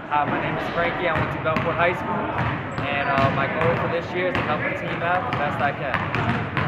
Hi, my name is Frankie. I went to Bellport High School, and my goal for this year is to help the team out the best I can.